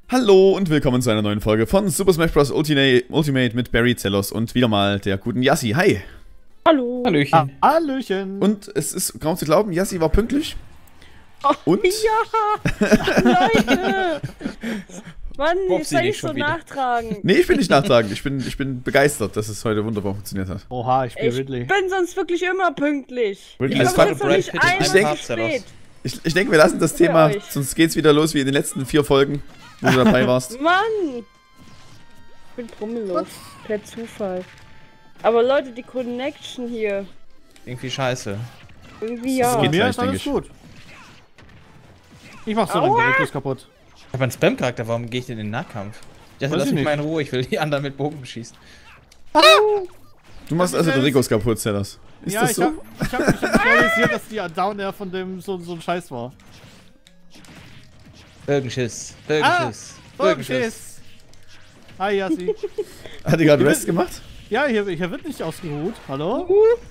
Hallo und willkommen zu einer neuen Folge von Super Smash Bros. Ultimate mit Barry, Zelos und wieder mal der guten Yassi. Hi! Hallo! Hallöchen! Hallöchen! Und es ist kaum zu glauben, Yassi war pünktlich. Oh, und? Ja! Leute! Mann, ich soll nicht so nachtragen. Nee, ich bin nicht nachtragend. Ich bin begeistert, dass es heute wunderbar funktioniert hat. Oha, ich bin Ridley. Ich bin sonst wirklich immer pünktlich. Really? Ich komme jetzt noch nicht einmal zu spät. Ich denke, wir lassen das Thema, sonst geht's wieder los wie in den letzten 4 Folgen, wo du dabei warst. Mann! Ich bin brummellos. Per Zufall. Aber Leute, die Connection hier. Irgendwie scheiße. Irgendwie ja. Das geht Mir gleich, ist alles denke ich. gut. Ich mach so den Gerichtslos kaputt. Ich hab einen Spam-Charakter, warum gehe ich denn in den Nahkampf? Ich dachte, Weiß lass ich mich mal nicht. in Ruhe, ich will die anderen mit Bogen beschießen. Du machst also den Ricos kaputt, Zelos. Ist Ja, das ich so? hab mich realisiert, dass die Down Air von dem so ein Scheiß war. Bögenschiss, Bögenschiss, Bögenschiss. Hi, Yassi. Hat die gerade Rest gemacht? Ja, hier wird nicht ausgeruht. Hallo?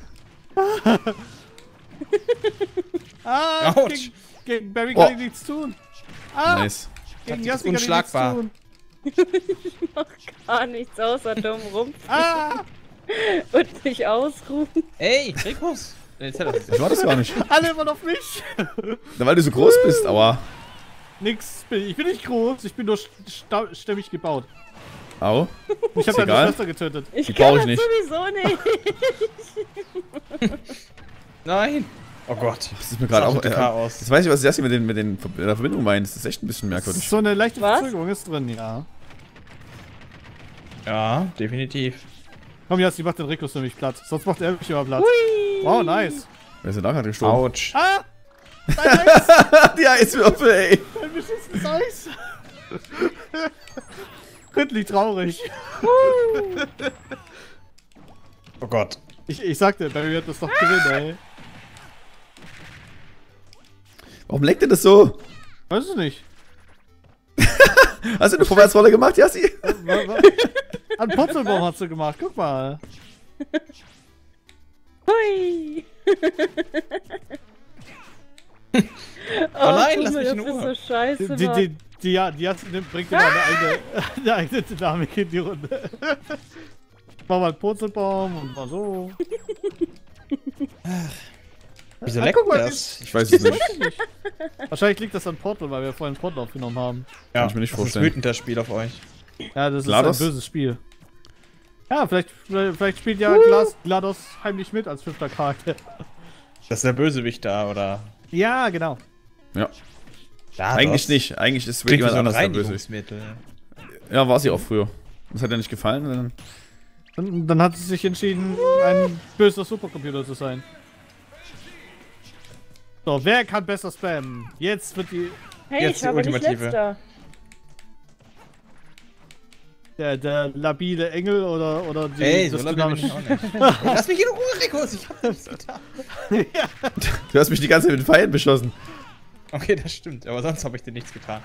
Autsch. Gegen Barry kann ich nichts tun. Nice. Gegen Das Yassi ist kann ich nichts unschlagbar. tun. Ich mach gar nichts außer dumm rum und mich ausruhen. Ey, Ricos! Jetzt hat er das. Ich war das gar nicht. Alle immer auf mich. Na, weil du so groß bist, aber... Nix. Ich bin nicht groß. Ich bin nur stämmig gebaut. Au. Ich hab Ist deine egal. Schwester getötet. Ich Die kann brauch das ich nicht. sowieso nicht. Nein! Oh Gott. Das ist mir gerade auch... sieht total aus. Jetzt weiß ich, was Yassi mit der Verbindung meint. Das ist echt ein bisschen Das ist merkwürdig. so eine leichte Was? Verzögerung ist drin, ja. Ja, definitiv. Komm, Yassi, mach den Rikus nämlich platt. Sonst macht er mich immer platt. Hui. Wow, nice. Wer ist denn da gerade gestorben? Autsch. Ah! Dein Eis! Die Eiswürfel, ey. Dein beschissenes Eis! Ridley traurig. Oh Gott. Ich sagte, Barry wird das doch gewinnen, ey. Warum leckt denn das so? Weiß ich nicht. Hast du eine Vorwärtsrolle gemacht, Yassi? An Purzelbaum hast du gemacht, guck mal. Hui. Oh nein, lass Guck mal, mich in das ist Ruhe. so scheiße, Die Mann. Yassi bringt immer eine eigene Dynamik in die Runde. Mach mal einen Purzelbaum und mal so. Wieso Ah, leckt guck mal, das? Ich weiß es nicht. Wahrscheinlich liegt das an Portal, weil wir vorhin Portal aufgenommen haben. Ja, ich mir nicht das vorstellen. ist wütend, das Spiel auf euch. Ja, das GLaDOS? ist ein böses Spiel. Ja, vielleicht spielt ja GLaDOS heimlich mit als 5. Charakter. Das ist der Bösewicht da, oder? Ja, genau. Ja. Ja, Eigentlich nicht. Eigentlich ist Klingt wie jemand so ein anders der Böse. Reinigungsmittel. Ja, war sie auch früher. Das hat ja nicht gefallen. Und dann Dann hat sie sich entschieden, ein böser Supercomputer zu sein. So, wer kann besser spammen? Jetzt wird Hey, Jetzt ich die war aber nicht ultimative. letzter. der labile Engel oder die, Ey, so das lange bin ich dynamische... auch nicht. Lass mich in Ruhe, Ricos, ich hab nichts getan. du hast mich die ganze Zeit mit Pfeilen beschossen. Okay, das stimmt, aber sonst habe ich dir nichts getan.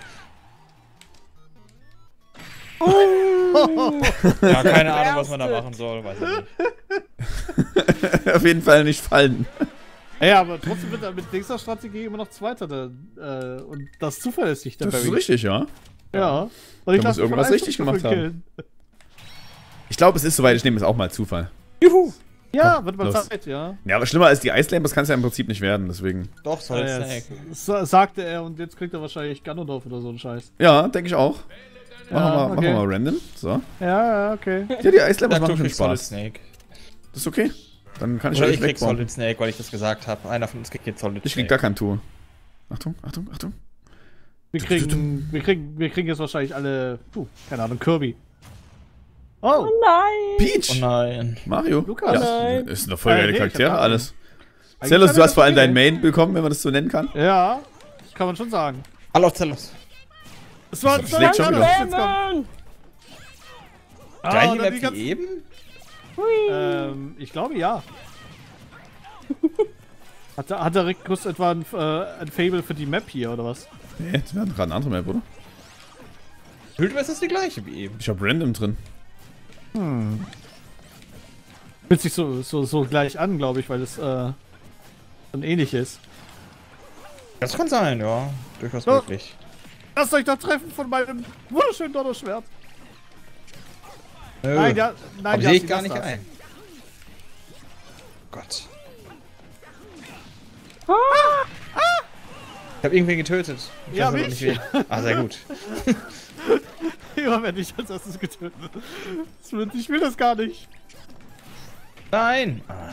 Ja, keine Ahnung, was man da machen soll, weiß ich nicht. Auf jeden Fall nicht fallen. Ja, aber trotzdem wird er mit nächster Strategie immer noch Zweiter. Und das zuverlässig der Das ist Barry. richtig, ja. Ja. Und muss lass mich irgendwas von richtig gemacht Einzelstufen haben. Ich glaube, es ist soweit. Ich nehme es auch mal Zufall. Juhu! Ja, Komm, wird mal los. Zeit, ja. Ja, aber schlimmer als die Ice-Lampers kann es ja im Prinzip nicht werden, deswegen. Doch, Solid Ja, Snake. sagte er und jetzt kriegt er wahrscheinlich Ganondorf oder so einen Scheiß. Ja, denke ich auch. Ja, Machen wir mal random. So. Ja, okay. Ja, die Ice-Lampers Dann machen krieg schon ich Solid Spaß. Snake. Das ist okay. Dann kann ich Oder euch ich krieg wegbauen. Solid Snake, weil ich das gesagt habe. Einer von uns kriegt jetzt Solid Ich Snake. krieg gar kein Tour. Achtung, Achtung, Achtung. Wir kriegen jetzt wahrscheinlich alle, keine Ahnung, Kirby. Oh, Oh nein! Peach! Oh nein. Mario? Lukas. Ja, Nein. ist eine voll geile Nee, ich hab Charaktere, gar alles. Eigentlich Zelos, kann du er hast vor allem das deinen okay. Main bekommen, wenn man das so nennen kann. Ja, das kann man schon sagen. Hallo, Zelos. Es war Das schlägt schon wieder. Spammen! Gleiche oder Map die wie ganzen- eben? Hui! Ich glaube ja. Hat der Rikus etwa ein Fable für die Map hier, oder was? Nee, das wäre gerade eine andere Map, oder? Fühlt ist das die gleiche wie eben. Ich hab Random drin. Fühlt sich so gleich an, glaube ich, weil es dann ähnlich ist. Das kann sein, ja. Durchaus Ja. möglich. Lasst euch doch treffen von meinem wunderschönen Donnerschwert. Nö. Nein, ja, nein, Aber ja, sehe ich sie gar lässt nicht das. ein. Gott. Ich habe irgendwen getötet. Ich Ja, weiß aber mich. nicht wen. Ah, sehr gut. Immer werde ich als erstes getötet. Ich will das gar nicht. Nein! Ah.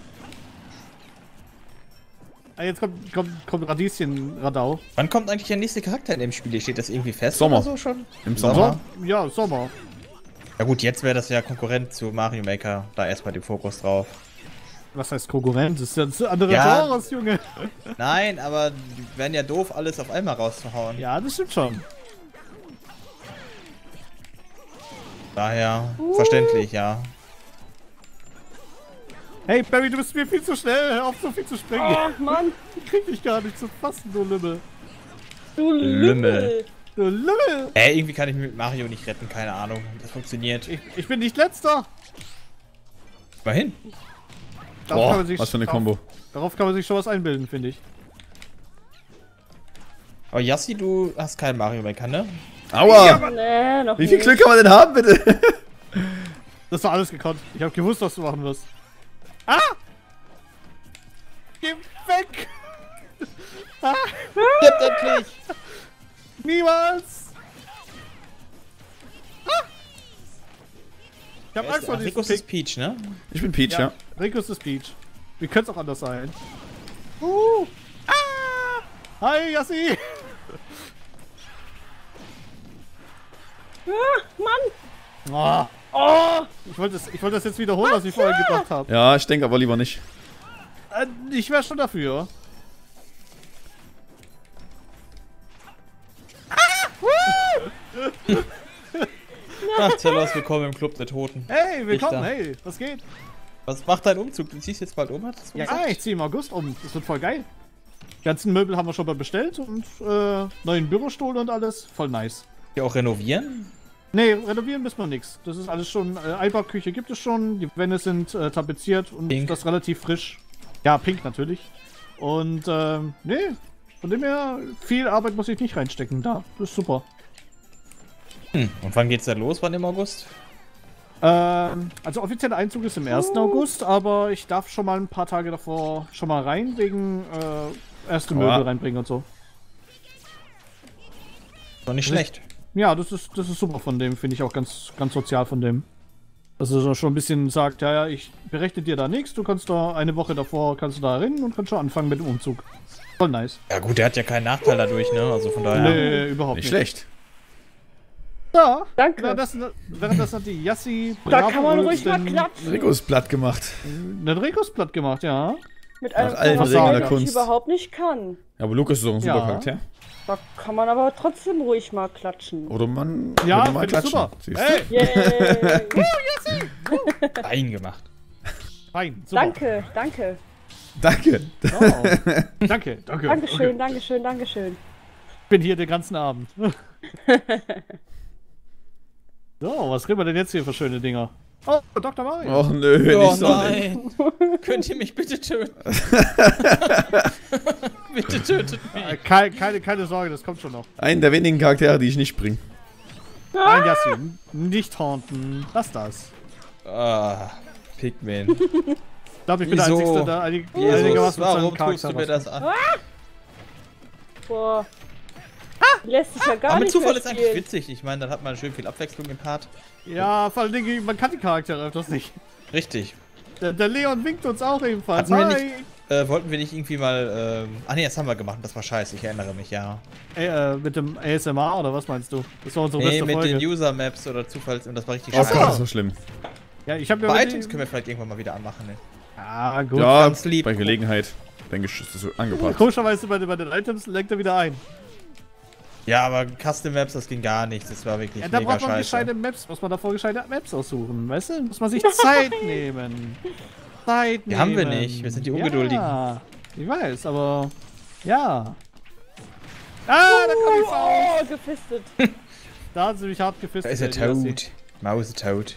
Ah, jetzt kommt Radieschen-Radau. Wann kommt eigentlich der nächste Charakter in dem Spiel? Steht das irgendwie fest Sommer. oder so schon? Im Sommer. Ja, Sommer. Ja gut, jetzt wäre das ja Konkurrent zu Mario Maker. Da erstmal den Fokus drauf. Was heißt Konkurrent? Das ist ja das andere Ja. Genres, Junge. Nein, aber die wären ja doof, alles auf einmal rauszuhauen. Ja, das stimmt schon. Daher verständlich, ja. Hey, Barry, du bist mir viel zu schnell. Hör auf, so viel zu springen. Oh, Mann. Ich krieg dich gar nicht zu fassen, du Lümmel. Du Lümmel. Du Lümmel. Irgendwie kann ich mich mit Mario nicht retten, keine Ahnung. Das funktioniert. Ich bin nicht letzter. Mal hin. Darauf kann man sich- Was für eine Kombo. Darauf kann man sich schon was einbilden, finde ich. Aber Yassi, du hast keinen Mario Maker, ne? Aua! Nee, noch Wie viel nicht. Glück kann man denn haben, bitte? Das war alles gekonnt. Ich habe gewusst, was du machen wirst. Ah! Geh weg! Ah! Stirbt endlich! Niemals! Ah! Ich hab Angst vor diesem Rico ist Pick. Peach, ne? Ich bin Peach, ja. Rico ist das Peach. Wie könnte es auch anders sein? Ah! Hi, Yassi! Ah, Mann. Oh, Oh. ich wollte das jetzt wiederholen, was ich vorher gedacht habe. Ja, ich denke aber lieber nicht. Ich wäre schon dafür. Ach, Zellos, willkommen im Club der Toten. Hey, willkommen, Richter. hey, was geht? Was macht dein Umzug? Du ziehst jetzt bald um, hattest du Ja, gesagt? ich ziehe im August um. Das wird voll geil. Die ganzen Möbel haben wir schon mal bestellt und neuen Bürostuhl und alles. Voll nice. Hier auch renovieren? Nee, renovieren müssen wir nichts. Das ist alles schon, Einbauküche gibt es schon, die Wände sind tapeziert und Pink. das relativ frisch. Ja, pink natürlich. Und, nee, von dem her, viel Arbeit muss ich nicht reinstecken da. Das ist super. Hm. Und wann geht's denn los? Wann im August? Also offizieller Einzug ist im 1. August, aber ich darf schon mal ein paar Tage davor schon mal rein, wegen erste Möbel reinbringen und so. Doch nicht schlecht. Ja, das ist super von dem, finde ich auch ganz sozial von dem. Dass er so schon ein bisschen sagt, ja, ich berechne dir da nichts, du kannst da eine Woche davor, kannst du da rein und kannst schon anfangen mit dem Umzug. Voll nice. Ja gut, der hat ja keinen Nachteil dadurch, ne? Also von daher. Nee, überhaupt Nicht nicht. schlecht. Ja, Danke. während das hat die Yassi Da kann man ruhig mal den klatschen. Rico ist platt gemacht. Ricos platt gemacht, ja. Mit einem Nach allen was Regeln der ich Kunst. überhaupt nicht kann. Ja, aber Lukas ist doch ein super Ja. Charakter. Da kann man aber trotzdem ruhig mal klatschen. Oder man Ja, würde mal find ich klatschen. super. Siehst du? Hey, Yay. Eingemacht. fein, super. Danke, danke. Danke. Oh. Danke. Dankeschön, Okay. Dankeschön, Dankeschön. Ich bin hier den ganzen Abend. So, was kriegen wir denn jetzt hier für schöne Dinger? Oh, Dr. Mario. Och nö, Oh nicht so. nein! Könnt ihr mich bitte töten? Bitte tötet mich! Keine Sorge, das kommt schon noch. Einen der wenigen Charaktere, die ich nicht bringe. Nein, Yassi, nicht haunten. Lass das. Ah, Pikmin. Ich glaube, ich bin der Wieso? Einzige, der einigermaßen Jesus, mit seinem warum tust Charakter du mir was- das an? Boah. Lässt sich ja gar Aber mit nicht Zufall mehr ist eigentlich spielen. witzig. Ich meine, dann hat man schön viel Abwechslung im Part. Ja, vor allen Dingen, man kann die Charaktere öfters nicht. Richtig. Der Leon winkt uns auch ebenfalls. Hatten wir Hi. nicht, wollten wir nicht irgendwie mal, ach nee, das haben wir gemacht, das war scheiße, ich erinnere mich, ja. Mit dem ASMR oder was meinst du? Das war unsere Nee, beste mit Folge. den User-Maps oder Zufalls, und das war richtig Oh scheiße. Gott, das war schlimm. Ja, ich habe Bei ja Items können wir vielleicht irgendwann mal wieder anmachen, ne? Ah, gut. Ja, ganz lieb. bei Gelegenheit. Denke ich, ist das so angepasst. Komischerweise bei den Items lenkt er wieder ein. Ja, aber Custom Maps, das ging gar nicht, das war wirklich Ja, da mega braucht man scheiße. gescheite Maps. Muss man davor gescheite Maps aussuchen, weißt du? Muss man sich Zeit nehmen. Zeit Die nehmen. haben wir nicht, wir sind die Ungeduldigen. Ja, ich weiß, aber... Ja. Ah, da kommt die Faust. Oh, gefistet. Da hat sie mich hart Da gefistet. ist er die Lassi. tot. Maus ist tot.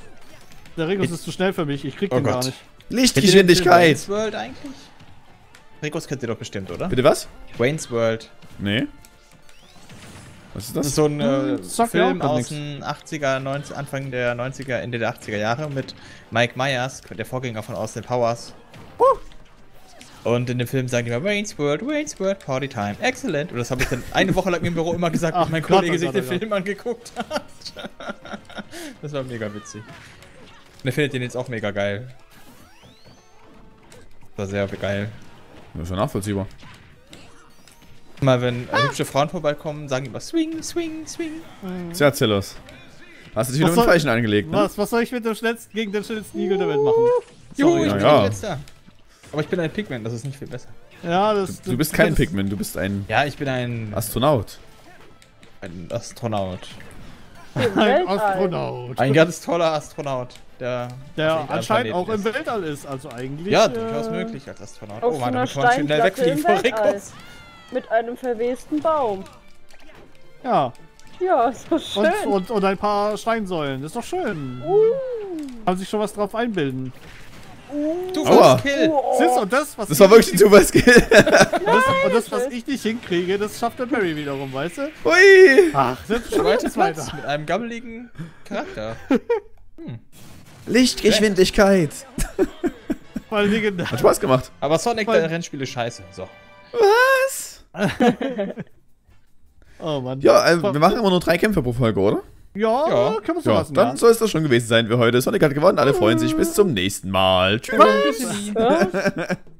Der Regus ist zu schnell für mich, ich krieg Oh den gar Gott. nicht. Lichtgeschwindigkeit. World eigentlich? Ricos kennt ihr doch bestimmt, oder? Bitte was? Wayne's World. Nee. Was ist Das das? ist so ein sagt mir Film auch grad aus den 80er, 90, Anfang der 90er, Ende der 80er Jahre mit Mike Myers, der Vorgänger von Austin Powers. Und in dem Film sagen die immer Wayne's World, Party Time, excellent. Und das habe ich dann eine Woche lang im Büro immer gesagt, bis mein Kollege sich den Film angeguckt hat. Das war mega witzig. Und er findet den jetzt auch mega geil. Das war sehr geil. Das ist ja nachvollziehbar. Mal wenn hübsche Frauen vorbeikommen, sagen die immer Swing, Swing, Swing. Tja, Zellos. Hast du dich wieder mit dem Falschen angelegt, ne? Was soll ich mit dem schnellsten, gegen den schnellsten Igel der Welt machen? Juhu, ich bin ja. der Letzte. Aber ich bin ein Pigment, das ist nicht viel besser. Ja, Du bist kein Pigment, du bist ein Ja, ich bin ein Astronaut. Astronaut. Ein Astronaut. Ein ganz toller Astronaut, der anscheinend auch im Weltall ist, also eigentlich. Ja, durchaus möglich als Astronaut. Auf so einer damit kann man schnell Steinplatte wegfliegen im vor Weltall. Ricos. Mit einem verwesten Baum. Ja. Ja, ist doch schön. Und ein paar Steinsäulen. Das ist doch schön. Kann sich schon was drauf einbilden. Du Aua. warst Kill. Siehst du, und das, was Das war wirklich ein Zufallskill. und das, was ich nicht hinkriege, das schafft der Barry wiederum, weißt du? Hui. Ach, jetzt schon Zweiter weiter. Platz mit einem gammeligen Charakter. Lichtgeschwindigkeit. Weil die Hat Spaß gemacht. Aber Sonic, der Rennspiel ist scheiße. So. Was? Oh Mann. Ja, wir machen immer nur 3 Kämpfe pro Folge, oder? Ja, Ja. können wir so Ja, lassen. dann soll es das schon gewesen sein für heute. Sonic hat gewonnen, alle freuen sich. Bis zum nächsten Mal. Tschüss. Ja.